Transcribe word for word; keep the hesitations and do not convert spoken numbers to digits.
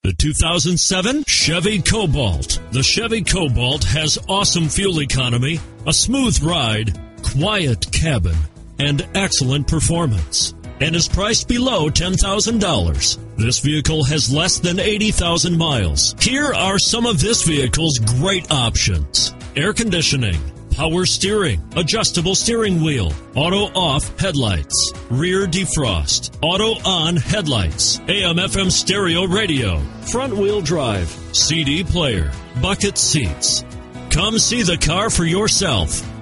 The two thousand seven Chevy Cobalt. The Chevy Cobalt has awesome fuel economy, a smooth ride, quiet cabin, and excellent performance, and is priced below ten thousand dollars. This vehicle has less than eighty thousand miles. Here are some of this vehicle's great options: air conditioning, power steering, adjustable steering wheel, auto-off headlights, rear defrost, auto-on headlights, A M F M stereo radio, front-wheel drive, C D player, bucket seats. Come see the car for yourself.